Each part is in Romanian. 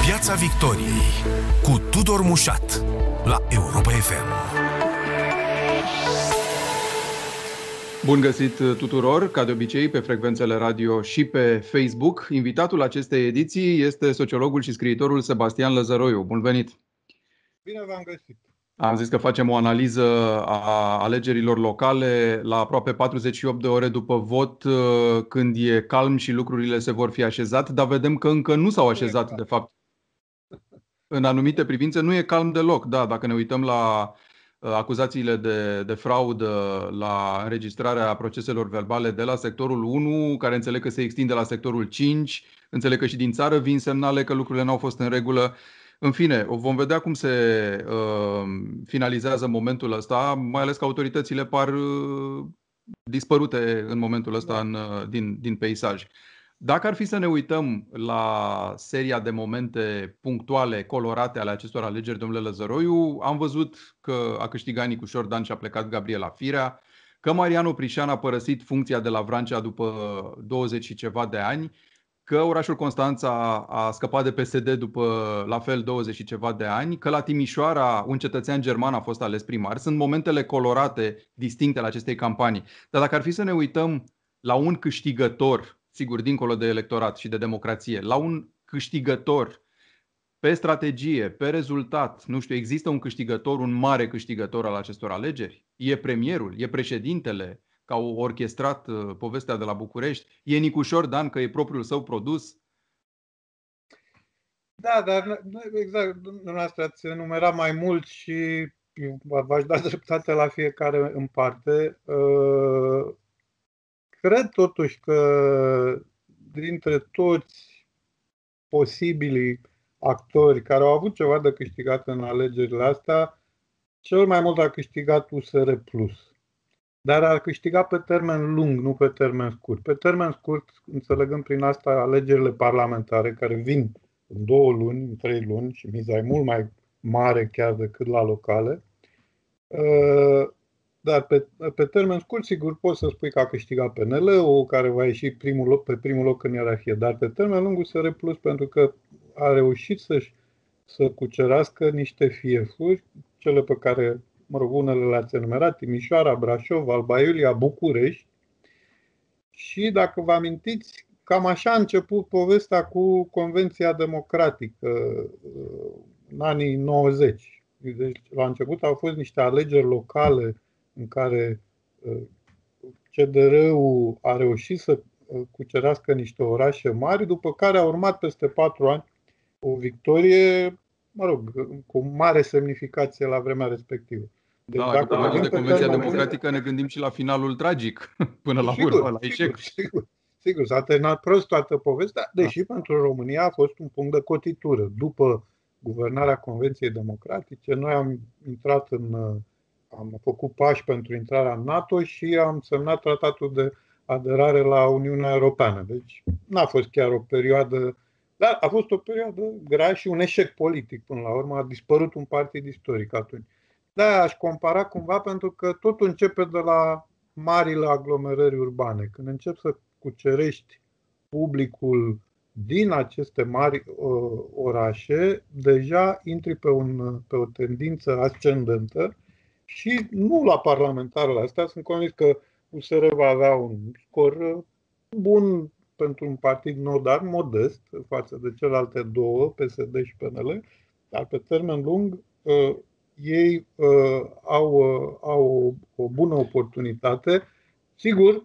Piața Victoriei cu Tudor Mușat la Europa FM. Bun găsit tuturor, ca de obicei, pe frecvențele radio și pe Facebook. Invitatul acestei ediții este sociologul și scriitorul Sebastian Lăzăroiu. Bun venit! Bine v-am găsit! Am zis că facem o analiză a alegerilor locale la aproape 48 de ore după vot, când e calm și lucrurile se vor fi așezat, dar vedem că încă nu s-au așezat, de fapt. În anumite privințe nu e calm deloc. Da, dacă ne uităm la acuzațiile de fraudă, la înregistrarea proceselor verbale de la sectorul 1, care înțeleg că se extinde la sectorul 5, înțeleg că și din țară vin semnale că lucrurile n-au fost în regulă. În fine, vom vedea cum se finalizează momentul ăsta, mai ales că autoritățile par dispărute în momentul ăsta din peisaj. Dacă ar fi să ne uităm la seria de momente punctuale, colorate ale acestor alegeri, domnule Lăzăroiu, am văzut că a câștigat Nicu Șordan și a plecat Gabriela Firea, că Marian Oprișan a părăsit funcția de la Vrancea după 20 și ceva de ani, că orașul Constanța a scăpat de PSD după la fel 20 și ceva de ani, că la Timișoara un cetățean german a fost ales primar. Sunt momentele colorate, distincte ale acestei campanii. Dar dacă ar fi să ne uităm la un câștigător, sigur, dincolo de electorat și de democrație, la un câștigător pe strategie, pe rezultat, nu știu, există un câștigător, un mare câștigător al acestor alegeri? E premierul? E președintele, că au orchestrat povestea de la București? E Nicu Șordan, că e propriul său produs? Da, dar exact, dumneavoastră ați enumerat mai mult și v-aș da dreptate la fiecare în parte. Cred totuși că dintre toți posibilii actori care au avut ceva de câștigat în alegerile astea, cel mai mult a câștigat USR Plus. Dar a câștigat pe termen lung, nu pe termen scurt. Pe termen scurt, înțelegând prin asta alegerile parlamentare, care vin în 2 luni, în 3 luni, și miza e mult mai mare chiar decât la locale. Dar pe termen scurt, sigur, poți să spui că a câștigat PNL-ul, care va ieși pe primul loc în ierarhie. Dar pe termen lung USR Plus, pentru că a reușit să cucerească niște fiefuri, cele pe care, mă rog, unele le-ați enumerat, Timișoara, Brașov, Alba Iulia, București. Și dacă vă amintiți, cam așa a început povestea cu Convenția Democratică în anii 90. Deci, la început au fost niște alegeri locale în care CDR-ul a reușit să cucerească niște orașe mari, după care a urmat peste 4 ani o victorie, mă rog, cu mare semnificație la vremea respectivă. Deci, da, dacă vorbim de Convenția Democratică, ne gândim și la finalul tragic, până la urmă, la eșec. Sigur, s-a terminat prost toată povestea, deși pentru România a fost un punct de cotitură. După guvernarea Convenției Democratice, noi am făcut pași pentru intrarea în NATO și am semnat tratatul de aderare la Uniunea Europeană. Deci n-a fost chiar o perioadă, dar a fost o perioadă grea și un eșec politic până la urmă. A dispărut un partid istoric atunci. Da, aș compara cumva, pentru că totul începe de la marile aglomerări urbane. Când începi să cucerești publicul din aceste mari orașe, deja intri pe o tendință ascendentă și nu la parlamentarele astea. Sunt convins că USR va avea un scor bun pentru un partid nou, dar modest față de celelalte două, PSD și PNL, dar pe termen lung ei au o bună oportunitate, sigur,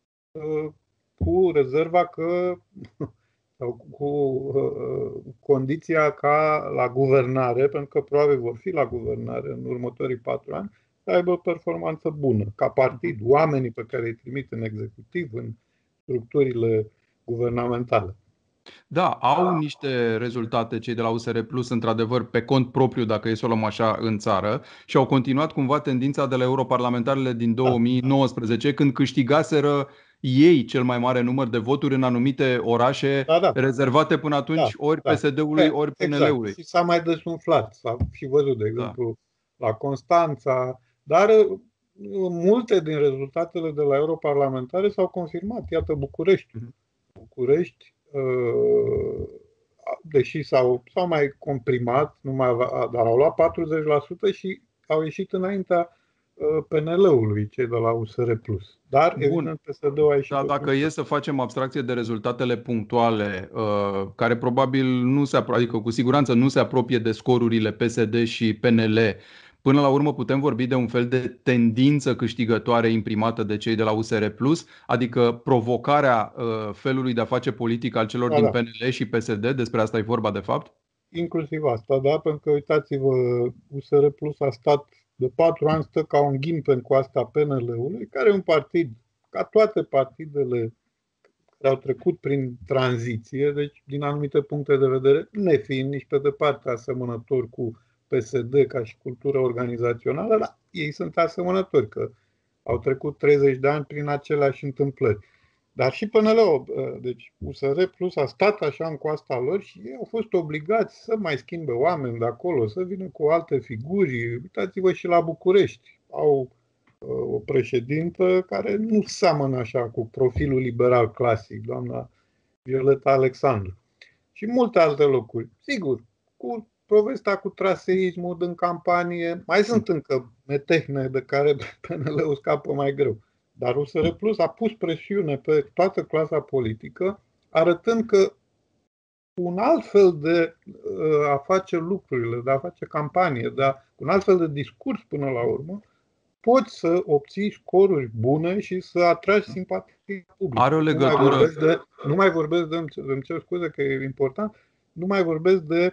cu rezerva că, sau cu condiția ca la guvernare, pentru că probabil vor fi la guvernare în următorii 4 ani, să aibă o performanță bună, ca partid, oamenii pe care îi trimit în executiv, în structurile guvernamentale. Da, au niște rezultate cei de la USR Plus, într-adevăr, pe cont propriu, dacă e să o luăm așa, în țară, și au continuat cumva tendința de la europarlamentarele din 2019, când câștigaseră ei cel mai mare număr de voturi în anumite orașe rezervate până atunci ori PSD-ului, ori PNL-ului. Exact. Și s-a mai desumflat, s-a și văzut, de exemplu, la Constanța, dar multe din rezultatele de la europarlamentare s-au confirmat. Iată, București deși s-au mai comprimat, dar au luat 40% și au ieșit înaintea PNL-ului, cei de la USR+. Dar, Bun. evident, PSD-ul a ieșit. Da, dacă e să facem abstracție de rezultatele punctuale, care probabil nu se adică cu siguranță nu se apropie de scorurile PSD și PNL, până la urmă putem vorbi de un fel de tendință câștigătoare imprimată de cei de la USR+, adică provocarea felului de a face politică al celor din PNL și PSD, despre asta e vorba de fapt? Inclusiv asta, da, pentru că uitați-vă, USR Plus a stat de 4 ani, stă ca un ghimpen cu asta PNL-ului, care e un partid, ca toate partidele care au trecut prin tranziție, deci din anumite puncte de vedere, nefiind nici pe departe asemănători cu PSD ca și cultură organizațională, dar ei sunt asemănători, că au trecut 30 de ani prin aceleași întâmplări. Dar și PNL-ul, deci USR Plus a stat așa în coasta lor și ei au fost obligați să mai schimbe oameni de acolo, să vină cu alte figuri. Uitați-vă și la București. Au o președintă care nu seamănă așa cu profilul liberal clasic, doamna Violeta Alexandru. Și multe alte locuri. Sigur, cu povestea cu traseismul din campanie, mai sunt încă metehne de care PNL-ul scapă mai greu. Dar USR Plus a pus presiune pe toată clasa politică, arătând că un alt fel de a face lucrurile, de a face campanie, un alt fel de discurs până la urmă, poți să obții scoruri bune și să atragi simpatie publică. Are o legătură. Nu mai vorbesc de, îmi cer scuze că e important, nu mai vorbesc de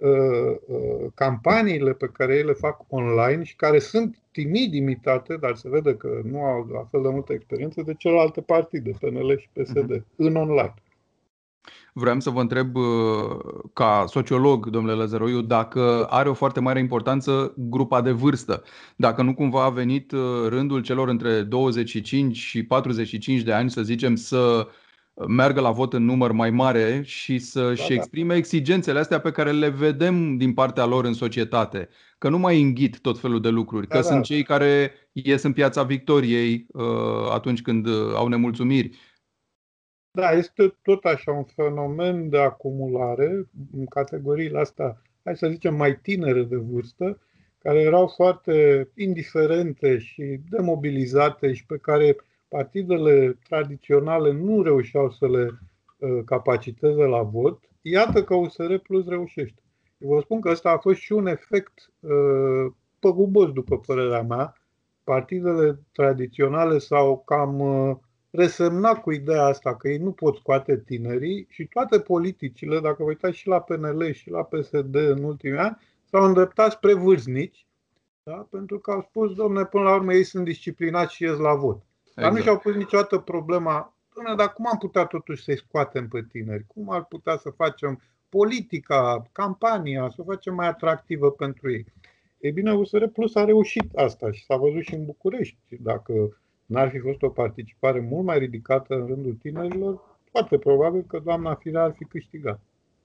campaniile pe care ei le fac online și care sunt timid imitate, dar se vede că nu au la fel de multă experiență de celelalte partide, PNL și PSD, în online. Vreau să vă întreb, ca sociolog, domnule Lăzăroiu, dacă are o foarte mare importanță grupa de vârstă. Dacă nu cumva a venit rândul celor între 25 și 45 de ani, să zicem, să meargă la vot în număr mai mare și să-și exprime exigențele astea pe care le vedem din partea lor în societate. Că nu mai înghit tot felul de lucruri, că sunt cei care ies în Piața Victoriei atunci când au nemulțumiri. Da, este tot așa un fenomen de acumulare în categoriile astea, hai să zicem, mai tinere de vârstă, care erau foarte indiferente și demobilizate și pe care partidele tradiționale nu reușeau să le capaciteze la vot. Iată că USR Plus reușește. Eu vă spun că ăsta a fost și un efect păgubos, după părerea mea. Partidele tradiționale s-au cam resemnat cu ideea asta că ei nu pot scoate tinerii și toate politicile, dacă vă uitați și la PNL și la PSD în ultimii ani, s-au îndreptat spre vârstnici, da? Pentru că au spus, dom'le, până la urmă ei sunt disciplinați și ies la vot. Dar nu și-au pus niciodată problema, dom'le, dar cum am putea totuși să-i scoatem pe tineri? Cum ar putea să facem politica, campania, să o facem mai atractivă pentru ei? Ei bine, USR Plus a reușit asta și s-a văzut și în București. Dacă n-ar fi fost o participare mult mai ridicată în rândul tinerilor, foarte probabil că doamna Firea ar fi câștigat.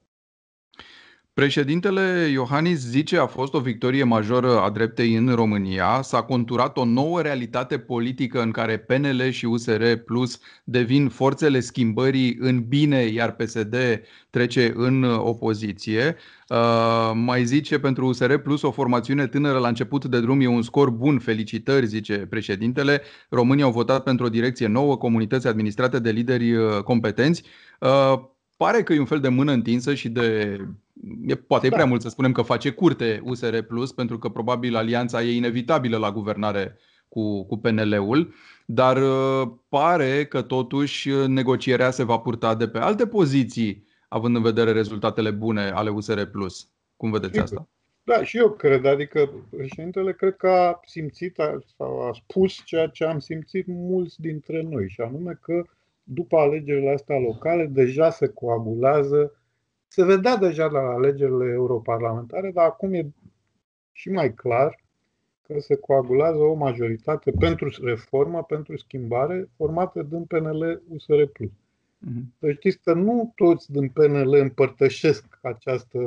Președintele Iohannis zice a fost o victorie majoră a dreptei în România, s-a conturat o nouă realitate politică în care PNL și USR Plus devin forțele schimbării în bine, iar PSD trece în opoziție. Mai zice pentru USR Plus o formațiune tânără la început de drum e un scor bun, felicitări, zice președintele. Românii au votat pentru o direcție nouă, comunități administrate de lideri competenți. Pare că e un fel de mână întinsă și poate e prea mult să spunem că face curte USR Plus, pentru că probabil alianța e inevitabilă la guvernare cu PNL-ul, dar pare că totuși negocierea se va purta de pe alte poziții, având în vedere rezultatele bune ale USR Plus. Cum vedeți asta? Da, și eu cred, adică președintele cred că a simțit sau a spus ceea ce am simțit mulți dintre noi, și anume că după alegerile astea locale deja se coagulează. Se vedea deja la alegerile europarlamentare, dar acum e și mai clar că se coagulează o majoritate pentru reformă, pentru schimbare, formată din PNL-USR Plus. Să știți că nu toți din PNL împărtășesc această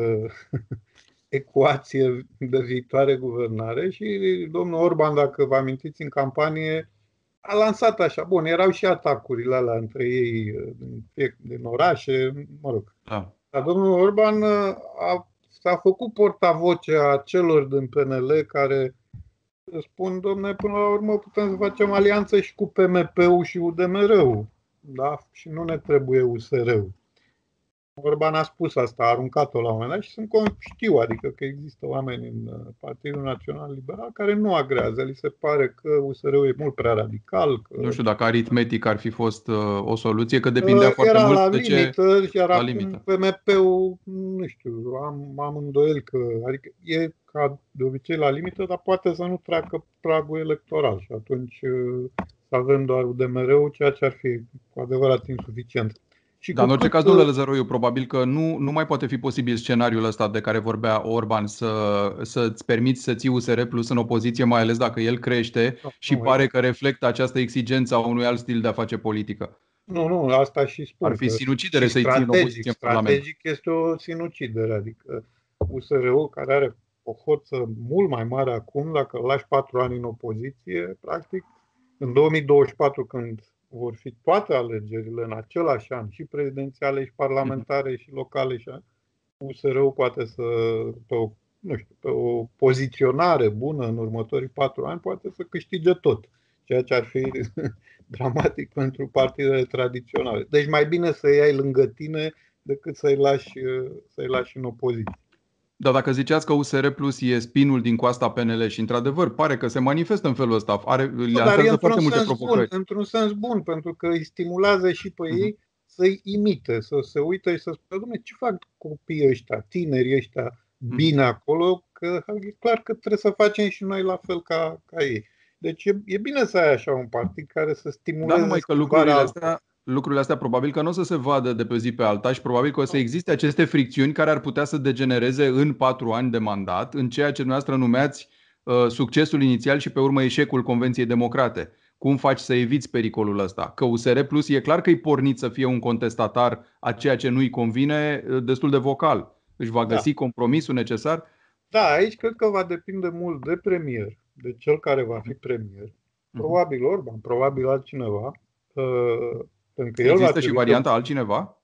ecuație de viitoare guvernare și domnul Orban, dacă vă amintiți, în campanie a lansat așa. Bun, erau și atacurile alea între ei din orașe, mă rog. Dar domnul Orban s-a făcut portavoce a celor din PNL care spun, domne, până la urmă putem să facem alianță și cu PMP-ul și UDMR-ul, da? Și nu ne trebuie USR-ul. Orban a spus asta, a aruncat-o la un moment dat și știu, adică că există oameni în Partidul Național Liberal care nu agrează. Li se pare că USR-ul e mult prea radical. Că... Nu știu dacă aritmetic ar fi fost o soluție, că depindea foarte era mult la de limită, ce... iar la acum limită. PMP-ul, nu știu, am îndoiel că, adică e ca de obicei la limită, dar poate să nu treacă pragul electoral și atunci să avem doar UDMR-ul, ceea ce ar fi cu adevărat insuficient. Și Dar în orice caz, domnule Lăzăroiu, probabil că nu mai poate fi posibil scenariul ăsta de care vorbea Orban să-ți permiți să ții USR Plus în opoziție, mai ales dacă el crește și pare că reflectă această exigență a unui alt stil de a face politică. Nu, asta și spun. Ar fi sinucidere să-i ții în opoziție în Parlament. Strategic este o sinucidere, adică USR-ul, care are o forță mult mai mare acum, dacă îl lași 4 ani în opoziție, practic, în 2024, când vor fi toate alegerile în același an, și prezidențiale, și parlamentare, și locale, și USR-ul poate să, pe o poziționare bună în următorii 4 ani, poate să câștige tot, ceea ce ar fi dramatic pentru partidele tradiționale. Deci mai bine să iei lângă tine decât să-i lași în opoziție. Dar dacă ziceați că USR Plus e spinul din coasta PNL și într-adevăr pare că se manifestă în felul ăsta, lansează foarte multe provocări. Într-un sens bun, pentru că îi stimulează și pe ei să-i imite, să se uite și să spună, dom'le, ce fac copiii ăștia, tinerii ăștia bine acolo, că e clar că trebuie să facem și noi la fel ca ei. Deci e bine să ai așa un partid care să stimuleze. Dar numai că lucrurile astea probabil că nu o să se vadă de pe zi pe alta și probabil că o să existe aceste fricțiuni care ar putea să degenereze în 4 ani de mandat, în ceea ce dumneavoastră numeați succesul inițial și pe urmă eșecul Convenției Democrate. Cum faci să eviți pericolul ăsta? Că USR Plus e clar că e pornit să fie un contestatar a ceea ce nu-i convine destul de vocal. Își va găsi compromisul necesar? Da, aici cred că va depinde mult de premier, de cel care va fi premier. Probabil Orban, probabil altcineva. Există și varianta altcineva?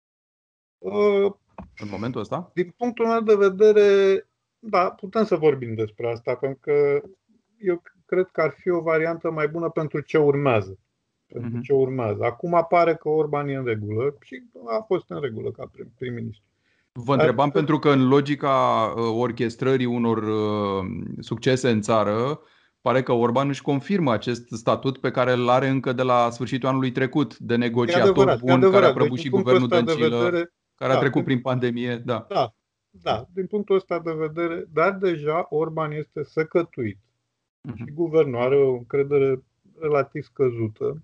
În momentul ăsta? Din punctul meu de vedere, da, putem să vorbim despre asta, pentru că eu cred că ar fi o variantă mai bună pentru ce urmează. Pentru ce urmează. Acum apare că Orban e în regulă și a fost în regulă ca prim-ministru. Vă întrebam pentru că în logica orchestrării unor succese în țară, pare că Orban își confirmă acest statut pe care îl are încă de la sfârșitul anului trecut, de negociator bun care a prăbușit guvernul Dăncilă, care a trecut prin pandemie. Da, din punctul ăsta de vedere, dar deja Orban este secătuit și guvernul are o încredere relativ scăzută.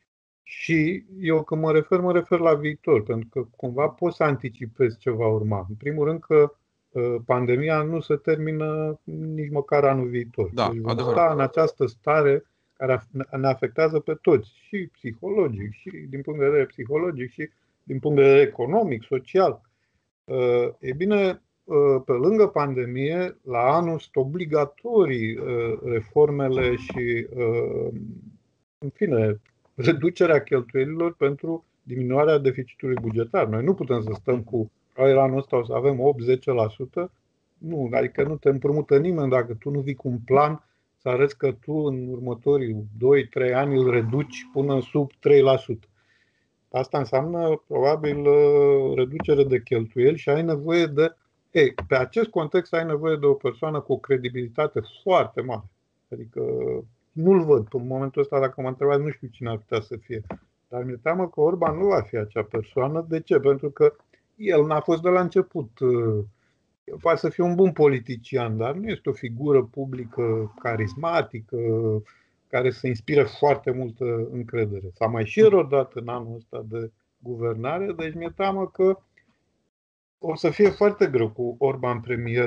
Și eu când mă refer la viitor, pentru că cumva pot să anticipez ce va urma. În primul rând că pandemia nu se termină nici măcar anul viitor. Deci vom sta în această stare care ne afectează pe toți, și psihologic, și din punct de vedere psihologic, și din punct de vedere economic, social. E bine, pe lângă pandemie, la anul sunt obligatorii reformele și, în fine, reducerea cheltuielilor pentru diminuarea deficitului bugetar. Noi nu putem să stăm cu la anul ăsta o să avem 8-10%. Nu, adică nu te împrumută nimeni dacă tu nu vii cu un plan să arăți că tu în următorii 2-3 ani îl reduci până sub 3%. Asta înseamnă probabil reducere de cheltuieli și ai nevoie de... pe acest context ai nevoie de o persoană cu o credibilitate foarte mare. Adică nu-l văd. În momentul ăsta, dacă mă întrebați, nu știu cine ar putea să fie. Dar mi-e teamă că Orban nu va fi acea persoană. De ce? Pentru că el n-a fost de la început. Poate să fie un bun politician, dar nu este o figură publică carismatică, care să inspire foarte multă încredere. S-a mai și erodat în anul ăsta de guvernare, deci mi-e teamă că o să fie foarte greu cu Orban premier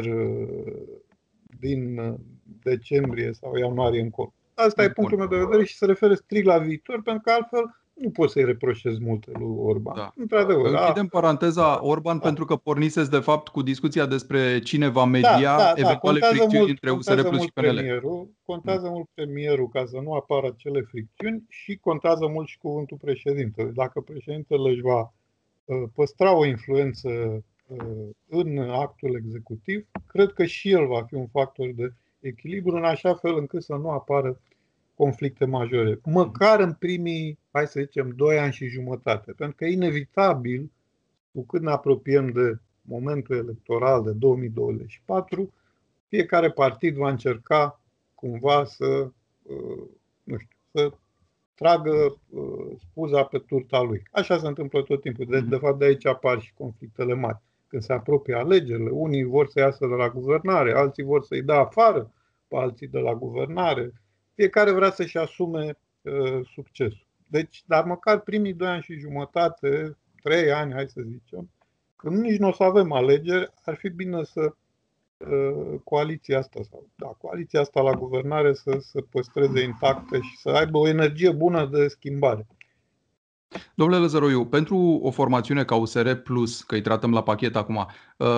din decembrie sau ianuarie încolo. Asta e punctul meu de vedere și se referă strict la viitor, pentru că altfel nu poți să-i reproșezi multe lui Orban. Da. Într-adevăr. Închidem paranteza Orban pentru că porniseți de fapt cu discuția despre cine va media eventuale fricțiuni între USR Plus și PNL. Contează mult premierul ca să nu apară acele fricțiuni și contează mult și cuvântul președintelui. Dacă președintele își va păstra o influență în actul executiv, cred că și el va fi un factor de echilibru, în așa fel încât să nu apară conflicte majore. Măcar în primii, hai să zicem, 2 ani și jumătate. Pentru că e inevitabil, cu cât ne apropiem de momentul electoral de 2024, fiecare partid va încerca cumva să, nu știu, să tragă spuza pe turta lui. Așa se întâmplă tot timpul. De fapt, de aici apar și conflictele mari. Când se apropie alegerile, unii vor să iasă de la guvernare, alții vor să-i dea afară pe alții de la guvernare. Fiecare vrea să-și asume succesul. Deci, dar măcar primii 2 ani și jumătate, 3 ani, hai să zicem, când nici nu o să avem alegeri, ar fi bine să coaliția asta la guvernare să păstreze intactă și să aibă o energie bună de schimbare. Domnule Lăzăroiu, pentru o formațiune ca USR Plus, că îi tratăm la pachet acum,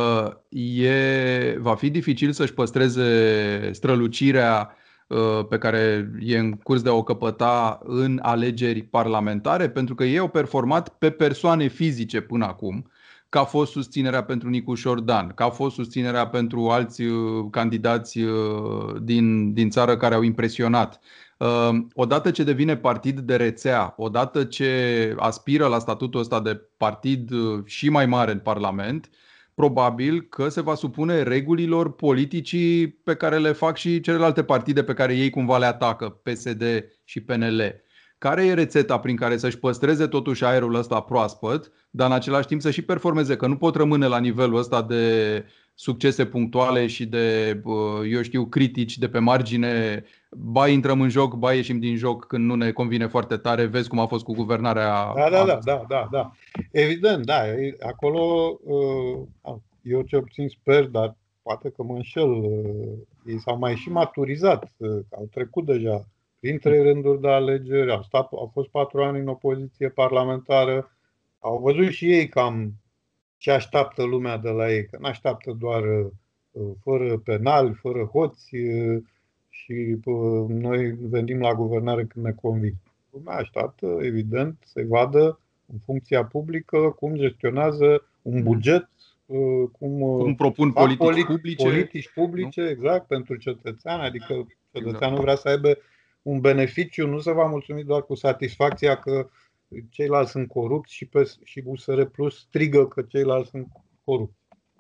va fi dificil să-și păstreze strălucirea pe care e în curs de a o căpăta în alegeri parlamentare, pentru că ei au performat pe persoane fizice până acum, că a fost susținerea pentru Nicu Șordan, că a fost susținerea pentru alți candidați din țară care au impresionat. Odată ce devine partid de rețea, odată ce aspiră la statutul ăsta de partid și mai mare în Parlament, probabil că se va supune regulilor politicii pe care le fac și celelalte partide pe care ei cumva le atacă, PSD și PNL. Care e rețeta prin care să-și păstreze totuși aerul ăsta proaspăt, dar în același timp să și performeze, că nu pot rămâne la nivelul ăsta de succese punctuale și de, eu știu, critici de pe margine, ba intrăm în joc, ba ieșim din joc când nu ne convine foarte tare, vezi cum a fost cu guvernarea. Da. Evident, da, acolo eu cel puțin sper, dar poate că mă înșel, ei s-au mai și maturizat, au trecut deja prin 3 rânduri de alegeri, au fost 4 ani în opoziție parlamentară, au văzut și ei cam ce așteaptă lumea de la ei, că nu așteaptă doar fără penali, fără hoți și noi venim la guvernare când ne convine. Lumea așteaptă, evident, să-i vadă în funcția publică cum gestionează un buget, cum propun politici publice, exact, pentru cetățean, adică cetățeanul vrea să aibă un beneficiu, nu se va mulțumi doar cu satisfacția că ceilalți sunt corupți și USR Plus strigă că ceilalți sunt corupți.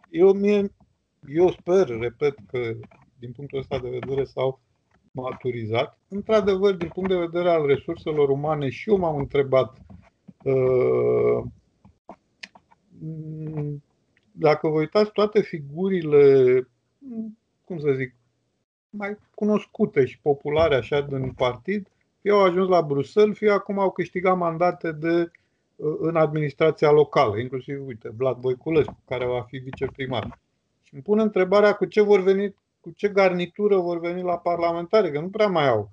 Eu sper, repet, că din punctul ăsta de vedere s-au maturizat. Într-adevăr, din punct de vedere al resurselor umane, și eu m-am întrebat dacă vă uitați toate figurile, cum să zic, mai cunoscute și populare așa din partid, fie au ajuns la Bruxelles, fie acum au câștigat mandate în administrația locală, inclusiv, uite, Vlad Voiculescu, care va fi viceprimar. Și îmi pun întrebarea cu ce garnitură vor veni la parlamentare, că nu prea mai au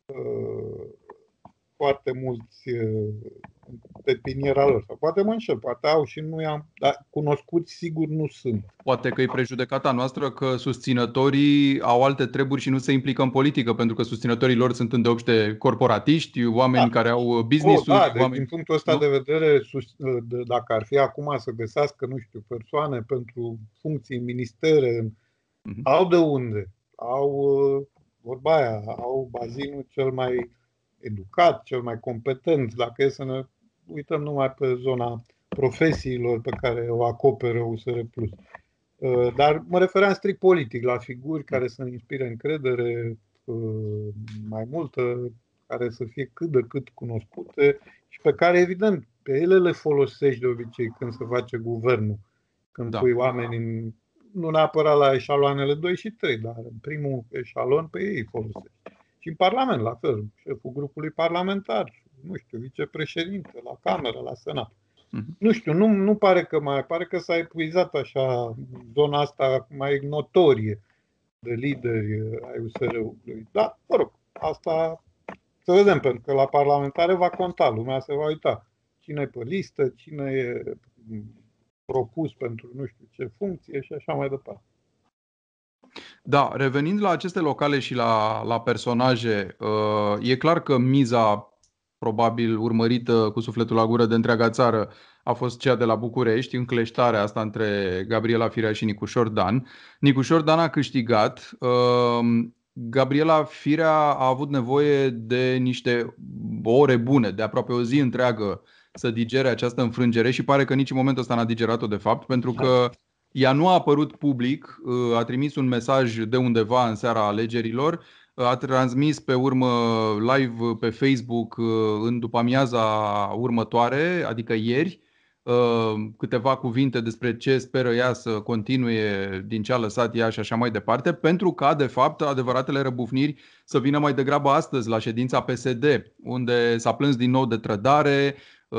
foarte mulți pe piniera lor. Sau poate mă înșel, poate au și nu i-am, dar cunoscuți sigur nu sunt. Poate că e prejudecata noastră că susținătorii au alte treburi și nu se implică în politică, pentru că susținătorii lor sunt îndeopște corporatiști, oameni care au business-uri. Din punctul ăsta de vedere, dacă ar fi acum să găsească, nu știu, persoane pentru funcții în ministere, au de unde, au vorba aia, au bazinul cel mai educat, cel mai competent, dacă e să ne uităm numai pe zona profesiilor pe care o acoperă USR Plus. Dar mă refeream strict politic, la figuri care să inspire încredere mai multă, care să fie cât de cât cunoscute și pe care, evident, pe ele le folosești de obicei când se face guvernul. Când pui oameni nu neapărat la eșaloanele 2 și 3, dar în primul eșalon pe ei folosești. Și în Parlament, la fel, șeful grupului parlamentar, nu știu, vicepreședinte, la Cameră, la Senat. Nu știu, nu pare că s-a epuizat așa zona asta mai notorie de lideri ai USR-ului. Da, mă rog, asta să vedem, pentru că la parlamentare va conta, lumea se va uita. Cine e pe listă, cine e propus pentru nu știu ce funcție și așa mai departe. Da, revenind la aceste locale și la personaje, e clar că miza probabil urmărită cu sufletul la gură de întreaga țară, a fost cea de la București, încleștarea asta între Gabriela Firea și Nicușor Dan. Nicușor Dan a câștigat. Gabriela Firea a avut nevoie de niște ore bune, de aproape o zi întreagă să digere această înfrângere și pare că nici în momentul ăsta n-a digerat-o de fapt, pentru că ea nu a apărut public, a trimis un mesaj de undeva în seara alegerilor, a transmis pe urmă live pe Facebook în după-amiaza următoare, adică ieri, câteva cuvinte despre ce speră ea să continue din ce a lăsat ea și așa mai departe, pentru ca, de fapt, adevăratele răbufniri să vină mai degrabă astăzi la ședința PSD, unde s-a plâns din nou de trădare,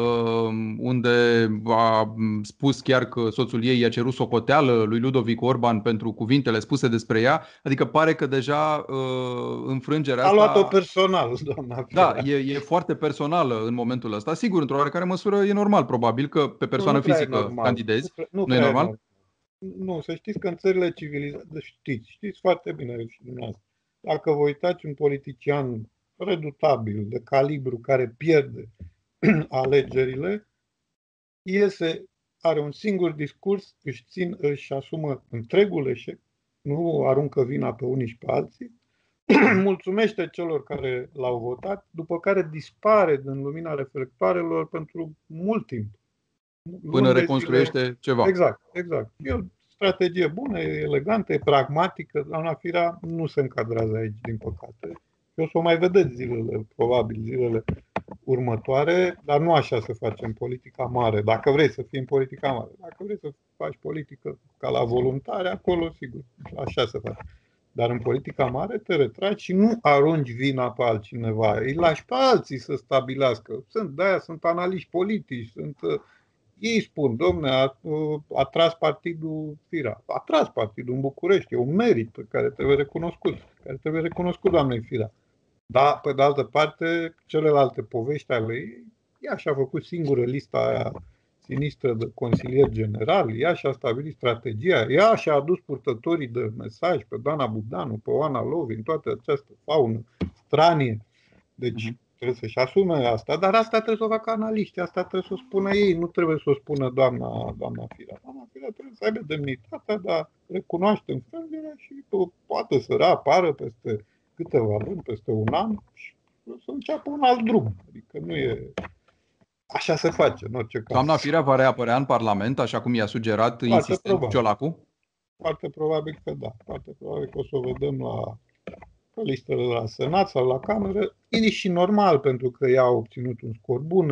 unde a spus chiar că soțul ei i-a cerut socoteală lui Ludovic Orban pentru cuvintele spuse despre ea. Adică pare că deja înfrângerea asta... A luat-o personal, doamna Firea. Da, e foarte personală în momentul ăsta. Sigur, într-o oarecare măsură e normal, probabil, că pe persoană fizică candidezi. Nu e normal? Nu, să știți că în țările civilizate, știți foarte bine și dumneavoastră, dacă vă uitați un politician redutabil, de calibru, care pierde alegerile, iese, are un singur discurs, își asumă întregul eșec, nu aruncă vina pe unii și pe alții, mulțumește celor care l-au votat, după care dispare din lumina reflectoarelor pentru mult timp. Până reconstruiește ceva. Exact. E o strategie bună, e elegantă, e pragmatică. Doamna Firea nu se încadrează aici, din păcate. O să o mai vedeți probabil zilele următoare, dar nu așa se face în politica mare. Dacă vrei să fii în politica mare, dacă vrei să faci politică ca la voluntari, acolo, sigur, așa se face. Dar în politica mare te retragi și nu arunci vina pe altcineva. Îi lași pe alții să stabilească. De-aia sunt analiști politici, ei spun, domne, a tras partidul Firea. A tras partidul în București. E un merit pe care trebuie recunoscut, doamnei Firea. Dar, pe de altă parte, celelalte povești ale ei, ea și-a făcut singură lista aia sinistră de consilier general, ea și-a stabilit strategia, ea și-a adus purtătorii de mesaj pe Dana Budanu, pe Oana Lovin, toată această faună stranie. Deci trebuie să-și asume asta, dar asta trebuie să o facă analiști, asta trebuie să o spună ei, nu trebuie să o spună doamna Firea. Doamna Firea trebuie să aibă demnitatea, dar recunoaște înfrângerea și poate să reapară peste câteva luni, peste un an și să înceapă un alt drum. Adică nu e... Așa se face, în orice caz. Doamna Firea va reapărea în Parlament, așa cum i-a sugerat insistent Ciolacu? Foarte probabil că da. Foarte probabil că o să o vedem pe listele la Senat sau la Cameră. E și normal, pentru că ea a obținut un scor bun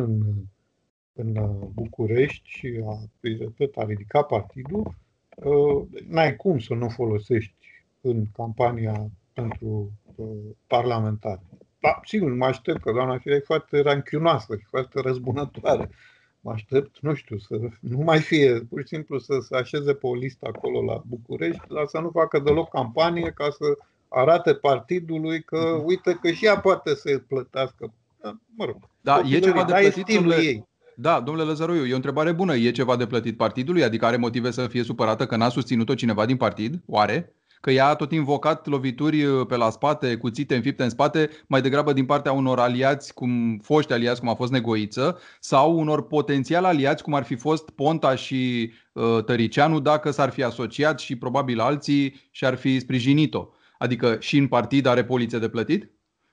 în București și a ridicat partidul. N-ai cum să nu folosești în campania pentru parlamentar. Da, sigur, mă aștept că doamna Firea e foarte ranchiunoasă și foarte răzbunătoare. Mă aștept, nu știu, să nu mai fie, pur și simplu să se așeze pe o listă acolo la București, dar să nu facă deloc campanie ca să arate partidului că, uite, că și ea poate să plătească. Mă rog, da, e ceva de plătit, ei. Da, domnule Lăzăroiu, e o întrebare bună. E ceva de plătit partidului? Adică are motive să fie supărată că n-a susținut-o cineva din partid? Oare? Că ea a tot invocat lovituri pe la spate, cuțite înfipte în spate, mai degrabă din partea unor aliați, foști aliați, cum a fost Negoiță, sau unor potențiali aliați, cum ar fi fost Ponta și Tăricianu, dacă s-ar fi asociat și probabil alții și-ar fi sprijinit-o. Adică și în partid are poliție de plătit?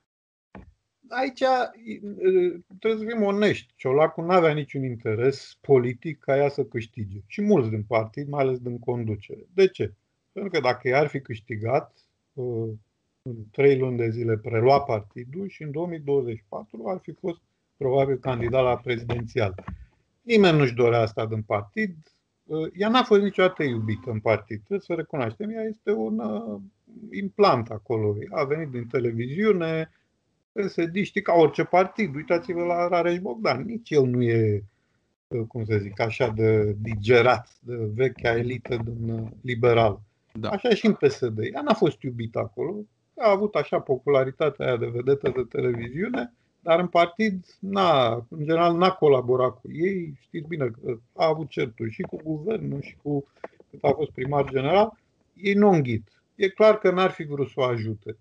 Aici trebuie să fim onești. Ciolacu nu avea niciun interes politic ca ea să câștige. Și mulți din partid, mai ales din conducere. De ce? Pentru că dacă ea ar fi câștigat, în 3 luni de zile prelua partidul și în 2024 ar fi fost probabil candidat la prezidențial. Nimeni nu-și dorea asta din partid. Ea n-a fost niciodată iubită în partid. Trebuie să recunoaștem. Ea este un implant acolo. A venit din televiziune, PSD-știi ca orice partid. Uitați-vă la Rareș Bogdan. Nici el nu e, cum să zic, așa de digerat de vechea elită din liberal. Da. Așa și în PSD. Ea n-a fost iubită acolo. A avut așa popularitatea aia de vedetă de televiziune, dar în partid, în general, n-a colaborat cu ei. Știți bine că a avut certuri și cu guvernul și cu cât a fost primar general. Ei nu înghit. E clar că n-ar fi vrut să o ajute.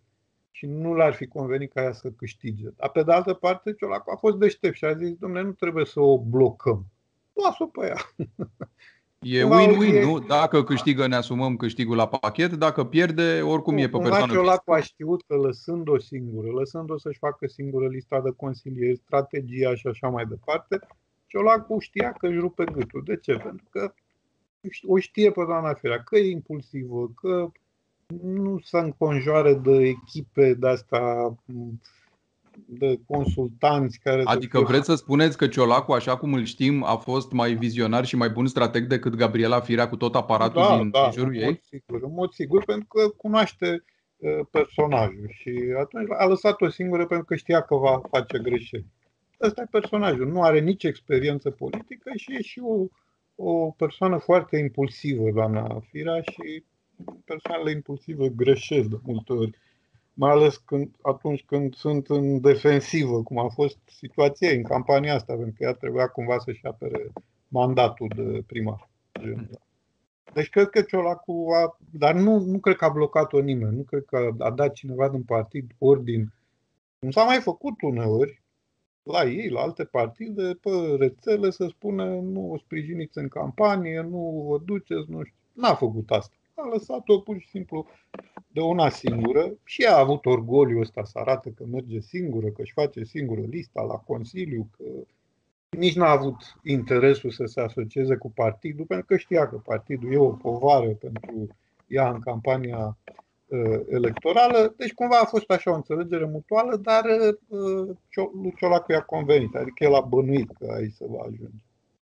și nu l-ar fi convenit ca ea să câștige. Dar pe de altă parte, Ciolacu a fost deștept și a zis, dom'le, nu trebuie să o blocăm. Lasă-o pe ea. E win-win, nu? Dacă câștigă, ne asumăm câștigul la pachet, dacă pierde, oricum e pe Cumva persoană Ciolacu a fizică. știut că lăsând-o singură, lăsând-o să-și facă singură lista de consilieri, strategia și așa mai departe, Ciolacu știa că își rupe gâtul. De ce? Pentru că o știe pe doamna Firea, că e impulsivă, că nu se înconjoară de echipe de-astea, de consultanți care Adică vreți să spuneți că Ciolacu, așa cum îl știm, a fost mai vizionar și mai bun strateg decât Gabriela Firea cu tot aparatul din jurul ei? În mod sigur, pentru că cunoaște personajul și atunci a lăsat-o singură pentru că știa că va face greșeli. Ăsta e personajul, nu are nici experiență politică și e și o persoană foarte impulsivă, doamna Firea, și persoanele impulsive greșesc de multe ori. Mai ales atunci când sunt în defensivă, cum a fost situația în campania asta, pentru că ea trebuia cumva să-și apere mandatul de primar. Deci cred că Ciolacu dar nu cred că a blocat-o nimeni, nu cred că a dat cineva din partid ordin, cum s-a mai făcut uneori, la ei, la alte partide, pe rețele, să spună nu o sprijiniți în campanie, nu vă duceți, nu știu. N-a făcut asta. A lăsat-o pur și simplu de una singură și ea a avut orgoliul ăsta să arate că merge singură, că își face singură lista la Consiliu, că nici n-a avut interesul să se asocieze cu partidul, pentru că știa că partidul e o povară pentru ea în campania electorală. Deci cumva a fost așa o înțelegere mutuală, dar lui Ciolacu i-a convenit, adică el a bănuit că aici se va ajunge.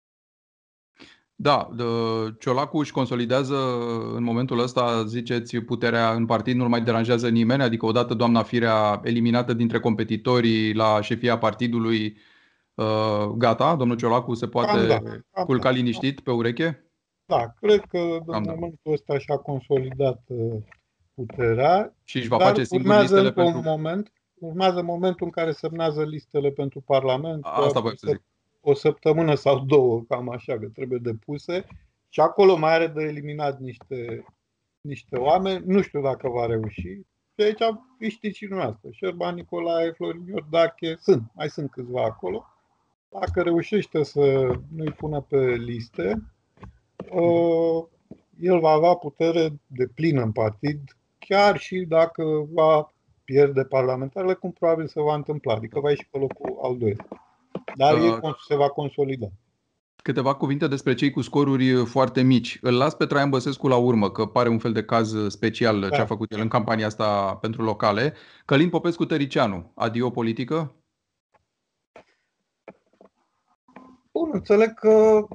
Da, Ciolacu își consolidează în momentul ăsta, ziceți, puterea în partid, nu mai deranjează nimeni, adică odată doamna Firea eliminată dintre competitorii la șefia partidului, gata, domnul Ciolacu se poate culca liniștit pe ureche? Da, cred că în momentul ăsta și-a consolidat puterea, și își va face singur listele pentru... urmează momentul în care semnează listele pentru Parlament. Asta voi să zic. O săptămână sau două, cam așa, că trebuie depuse. Și acolo mai are de eliminat niște oameni. Nu știu dacă va reuși. Și aici știți și dumneavoastră. Șerban Nicolae, Florin Iordache, mai sunt câțiva acolo. Dacă reușește să nu-i pună pe liste, el va avea putere deplină în partid, chiar și dacă va pierde parlamentarele, cum probabil se va întâmpla. Adică va ieși pe locul al doilea. Dar se va consolida. Câteva cuvinte despre cei cu scoruri foarte mici. Îl las pe Traian Băsescu la urmă, că pare un fel de caz special ce a făcut el în campania asta pentru locale. Călin Popescu-Tăricianu, adio politică? Bun, înțeleg că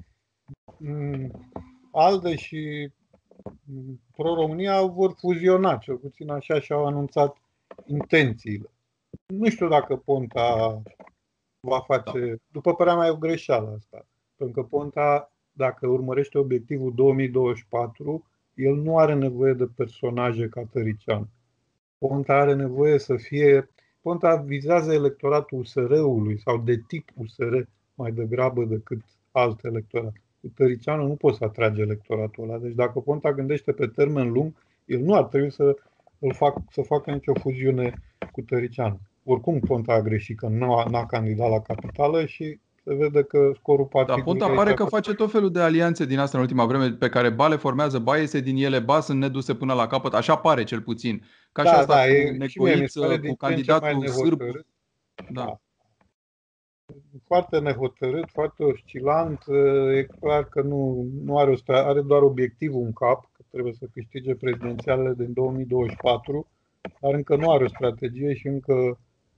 ALDE și Pro-România vor fuziona, cel puțin așa și-au anunțat intențiile. Nu știu dacă Ponta va face, după părerea mea, e o greșeală asta. Pentru că Ponta, dacă urmărește obiectivul 2024, el nu are nevoie de personaje ca Tăricianu. Ponta are nevoie să fie... Ponta vizează electoratul USR-ului sau de tip USR mai degrabă decât alt electorat. Cu Tăricianu nu poți să atragi electoratul ăla. Deci dacă Ponta gândește pe termen lung, el nu ar trebui să facă nicio fuziune cu Tăricianu. Oricum Ponta a greșit că n-a candidat la capitală și se vede că scorul partidului... Dar Ponta pare că face tot felul de alianțe din asta în ultima vreme, pe care ba le formează, ba iese din ele, ba sunt neduse până la capăt. Așa pare cel puțin. Ca și asta cu Necoiță, cu candidatul sârb. Da. Foarte nehotărât, foarte oscilant. E clar că nu are doar obiectivul în cap, că trebuie să câștige prezidențialele din 2024, dar încă nu are o strategie și încă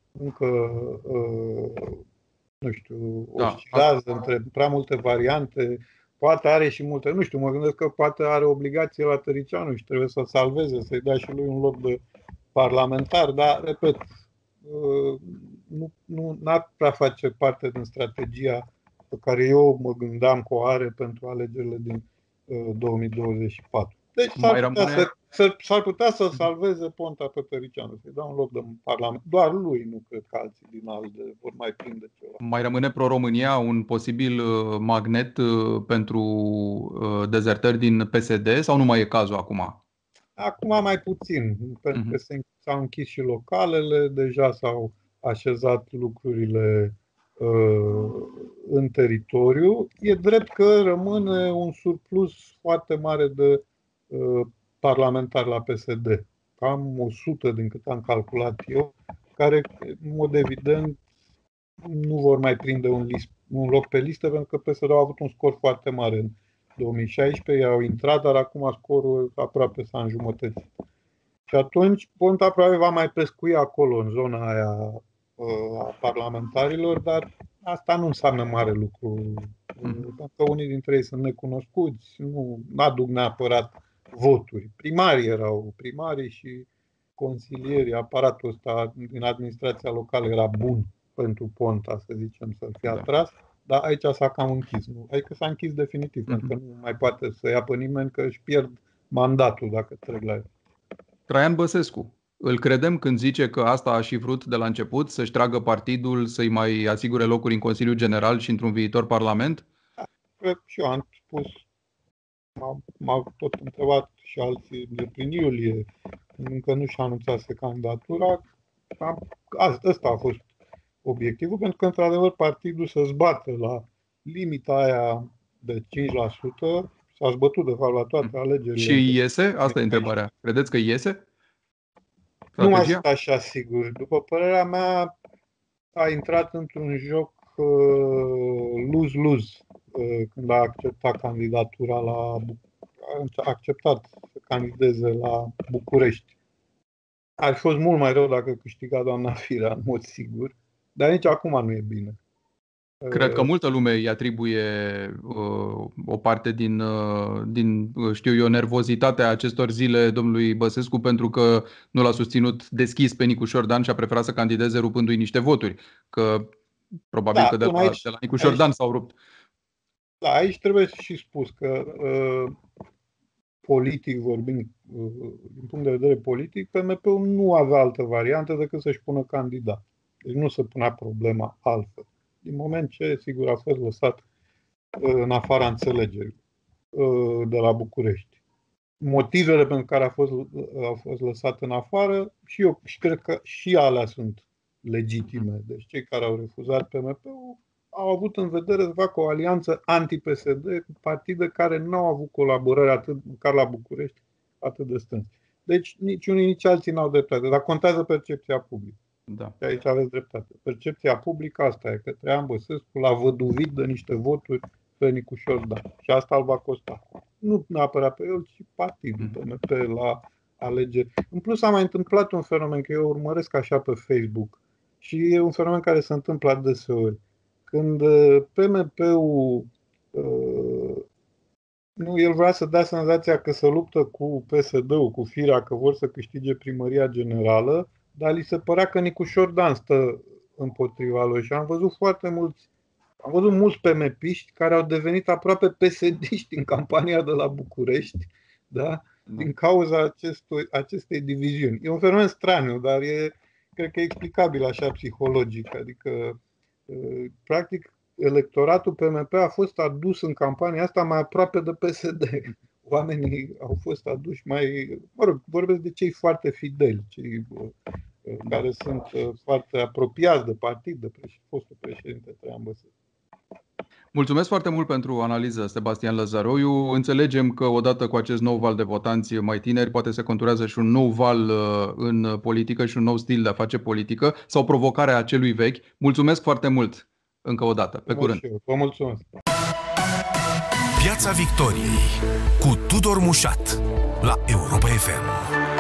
nu știu, oscilează între prea multe variante. Poate are și multe, nu știu, mă gândesc că poate are obligație la Tăricianu și trebuie să salveze, să-i dea și lui un loc de parlamentar, dar, repet, nu ar prea face parte din strategia pe care eu mă gândeam că o are pentru alegerile din 2024. Deci s-ar putea să salveze Ponta pe Tăricianu, să-i dea un loc de parlament. Doar lui, nu cred că alții din ALDE vor mai prinde ceva. Mai rămâne Pro-România un posibil magnet pentru dezertări din PSD sau nu mai e cazul acum? Acum mai puțin, pentru că s-au închis și localele, deja s-au așezat lucrurile în teritoriu. E drept că rămâne un surplus foarte mare de parlamentari la PSD, cam 100 din cât am calculat eu, care, în mod evident, nu vor mai prinde un loc pe listă, pentru că PSD a avut un scor foarte mare în 2016, au intrat, dar acum scorul aproape s-a înjumătățit. Și atunci Ponta probabil va mai pescui acolo, în zona aia a parlamentarilor, dar asta nu înseamnă mare lucru. Pentru că unii dintre ei sunt necunoscuți, nu aduc neapărat voturi. Primarii erau primarii și consilierii, aparatul ăsta din administrația locală era bun pentru Ponta, să zicem, să fie atras, dar aici s-a cam închis. Adică s-a închis definitiv, pentru că nu mai poate să ia pe nimeni, că își pierd mandatul dacă trec la el. Traian Băsescu, îl credem când zice că asta a și vrut de la început, să-și tragă partidul, să-i mai asigure locuri în Consiliul General și într-un viitor Parlament? Cred și eu am spus, m-au tot întrebat și alții de prin iulie, încă nu și-a anunțat candidatura. Ăsta a fost obiectivul, pentru că, într-adevăr, partidul să zbată la limita aia de 5%, s-a zbătut, de fapt, la toate alegerile. Și iese? Asta e întrebarea. Credeți că iese? Nu mai sunt așa sigur. După părerea mea, a intrat într-un joc lose-lose când a acceptat candidatura a acceptat să candideze la București. Ar fi fost mult mai rău dacă câștiga doamna Firea, în mod sigur, dar nici acum nu e bine. Cred că multă lume îi atribuie o parte din, știu eu, nervozitatea acestor zile domnului Băsescu, pentru că nu l-a susținut deschis pe Nicu Șordan și a preferat să candideze rupându-i niște voturi. Că probabil că de la Nicu Șordan s-au rupt. Da, aici trebuie și spus că politic vorbind, din punct de vedere politic, PMP-ul nu avea altă variantă decât să-și pună candidat. Deci nu se punea problema altfel. Din moment ce, sigur, a fost lăsat în afara înțelegerii de la București. Motivele pentru care a fost lăsat în afară, și eu și cred că și alea sunt legitime. Deci cei care au refuzat PMP-ul au avut în vedere să facă o alianță anti-PSD cu partide care nu au avut colaborare atât măcar la București atât de strâns. Deci nici unii, nici alții n-au dreptate, dar contează percepția publică. Da. Și aici aveți dreptate. Percepția publică asta e, că Traian Băsescu l-a văduvit de niște voturi pe Nicu Șordan. Și asta îl va costa. Nu neapărat pe el, ci partidul PMP la alegeri. În plus a mai întâmplat un fenomen, că eu urmăresc așa pe Facebook, și e un fenomen care se întâmplă adeseori. Când PMP-ul el vrea să dea senzația că se luptă cu PSD-ul, cu Firea, că vor să câștige primăria generală, dar li se părea că Nicu Șordan stă împotriva lui. Și am văzut mulți PMP-iști care au devenit aproape PSD-iști în campania de la București, da? Din cauza acestei diviziuni. E un fenomen straniu, dar cred că e explicabil așa psihologic. Adică, practic, electoratul PMP a fost adus în campania asta mai aproape de PSD. Oamenii au fost aduși mai... vorbesc de cei foarte fideli, cei care sunt foarte apropiați de partid, de fostul președinte Traian Băsescu. Mulțumesc foarte mult pentru analiză, Sebastian Lăzăroiu. Înțelegem că odată cu acest nou val de votanți mai tineri poate se conturează și un nou val în politică și un nou stil de a face politică sau provocarea acelui vechi. Mulțumesc foarte mult încă o dată. Pe curând. Vă mulțumesc. Piața Victoriei cu Tudor Mușat la Europa FM.